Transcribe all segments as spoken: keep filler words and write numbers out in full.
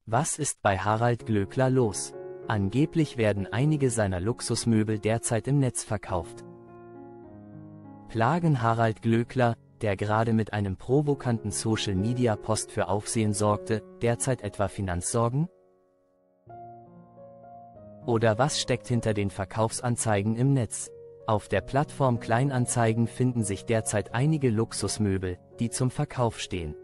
Was ist bei Harald Glöckler los? Angeblich werden einige seiner Luxusmöbel derzeit im Netz verkauft. Plagen Harald Glöckler, der gerade mit einem provokanten Social-Media-Post für Aufsehen sorgte, derzeit etwa Finanzsorgen? Oder was steckt hinter den Verkaufsanzeigen im Netz? Auf der Plattform Kleinanzeigen finden sich derzeit einige Luxusmöbel, die zum Verkauf stehen.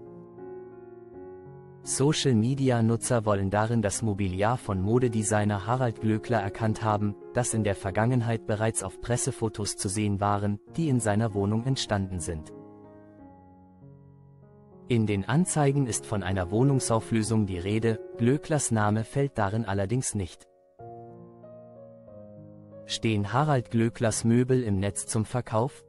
Social-Media-Nutzer wollen darin das Mobiliar von Modedesigner Harald Glöckler erkannt haben, das in der Vergangenheit bereits auf Pressefotos zu sehen waren, die in seiner Wohnung entstanden sind. In den Anzeigen ist von einer Wohnungsauflösung die Rede, Glöcklers Name fällt darin allerdings nicht. Stehen Harald Glöcklers Möbel im Netz zum Verkauf?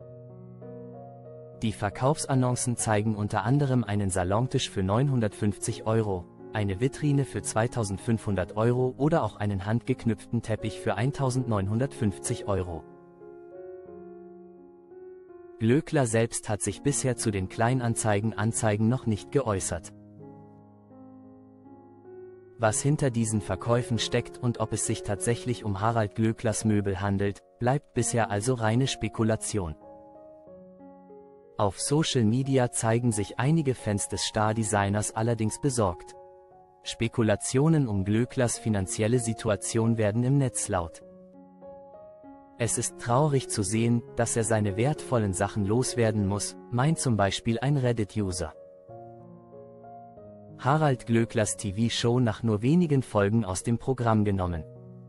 Die Verkaufsannoncen zeigen unter anderem einen Salontisch für neunhundertfünfzig Euro, eine Vitrine für zweitausendfünfhundert Euro oder auch einen handgeknüpften Teppich für eintausendneunhundertfünfzig Euro. Glöckler selbst hat sich bisher zu den Kleinanzeigen-Anzeigen noch nicht geäußert. Was hinter diesen Verkäufen steckt und ob es sich tatsächlich um Harald Glöcklers Möbel handelt, bleibt bisher also reine Spekulation. Auf Social Media zeigen sich einige Fans des Star-Designers allerdings besorgt. Spekulationen um Glöcklers finanzielle Situation werden im Netz laut. Es ist traurig zu sehen, dass er seine wertvollen Sachen loswerden muss, meint zum Beispiel ein Reddit-User. Harald Glöcklers T V-Show nach nur wenigen Folgen aus dem Programm genommen.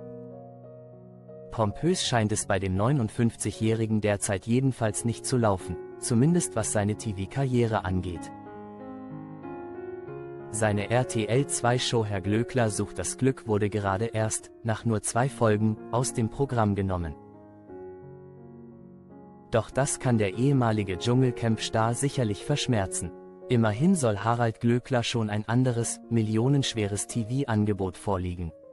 Pompös scheint es bei dem neunundfünfzigjährigen derzeit jedenfalls nicht zu laufen, zumindest was seine T V-Karriere angeht. Seine R T L zwei Show Herr Glöckler sucht das Glück wurde gerade erst, nach nur zwei Folgen, aus dem Programm genommen. Doch das kann der ehemalige Dschungelcamp-Star sicherlich verschmerzen. Immerhin soll Harald Glöckler schon ein anderes, millionenschweres T V-Angebot vorliegen.